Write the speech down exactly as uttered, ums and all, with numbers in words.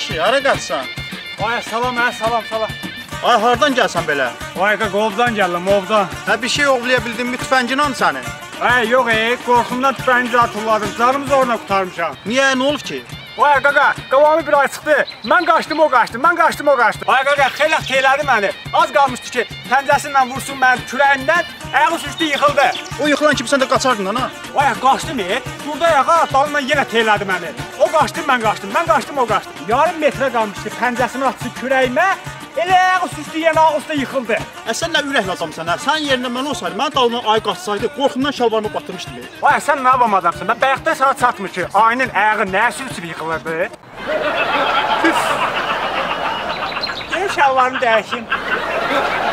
kişi, hara qaçsan? Ay salam, hə, salam, salam. Ay, hardan gəlsən belə? Ay qaqa, ovdan gəldim, ovdan. Hə, bir şey oğlaya bildin mi, tüfəngin hanı sənin? Ay, yox, ey, qorxumdan tüfəngi atırladım, canımı zorla qutarmışam. Niyə, nə olub ki? Ay qaqa, qavamı bir ay çıxdı. Mən qaçdım, o qaçdı, mən qaçdım, o qaçdı. Ay qaqa, xeyli xeylədi məni. Az qalmışdı ki, pəncəsindən vursun məni kürəyindən, ayağı üstü yıxıldı. O yıxılan kimi sən də qaçardın ana. Ay, qaçdım, ey. Burada ayağa dalından yenə teylədi məni. O qaçdı, mən qaçdım, mən qaçdım, o qaçdı. Yarım metrə qalmışdı, pəncəsini atdı kürəyimə. Elə ayağı üstü yenə ağızda yıxıldı. Ə, sən nə ürəkli adamsan, hə? Sən yerində mən olsaydı, mən dalından ay qaçsaydı, qorxumdan şalvarımı batırmışdım. Ay, sən nə avam adamsın? Mən bayaqdan sana çatmır ki, ayının ayağı nə sürüsüb yıxılırdı? Püf! Gəl şalvarımı dəyişim.